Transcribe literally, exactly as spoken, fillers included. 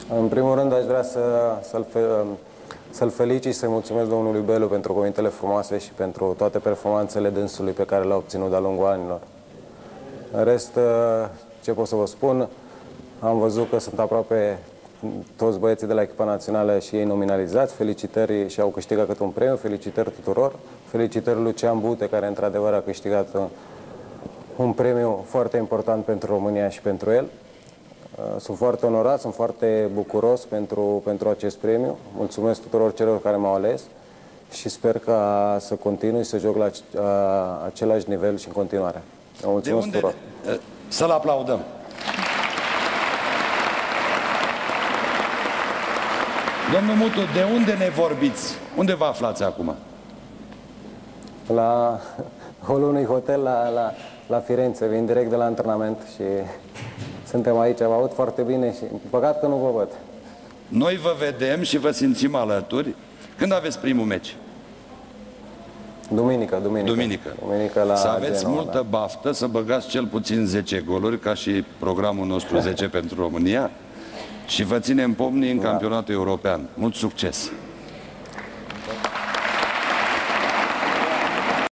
În primul rând aș vrea să, să-l fe, să-l felicit și să-i mulțumesc domnului Belu pentru cuvintele frumoase și pentru toate performanțele dânsului pe care le-a obținut de-a lungul anilor. În rest, ce pot să vă spun, am văzut că sunt aproape toți băieții de la echipa națională și ei nominalizați. Felicitări și au câștigat câte un premiu. Felicitări tuturor. Felicitări Lucian Bute, care într-adevăr a câștigat un, un premiu foarte important pentru România și pentru el. Sunt foarte onorat, sunt foarte bucuros pentru, pentru acest premiu. Mulțumesc tuturor celor care m-au ales și sper ca să continui să joc la același nivel și în continuare. Mulțumesc de unde? tuturor. Să-l aplaudăm. Domnul Mutu, de unde ne vorbiți? Unde vă aflați acum? La holul unui hotel la, la, la Firenze. Vin direct de la antrenament și suntem aici. Vă aud foarte bine și păcat că nu vă văd. Noi vă vedem și vă simțim alături. Când aveți primul meci? Duminică, duminică. Duminică. Duminică la să aveți Genoa, multă da. baftă, să băgați cel puțin zece goluri, ca și programul nostru zece pentru România, și vă ținem pomnii în campionatul european. Mult succes!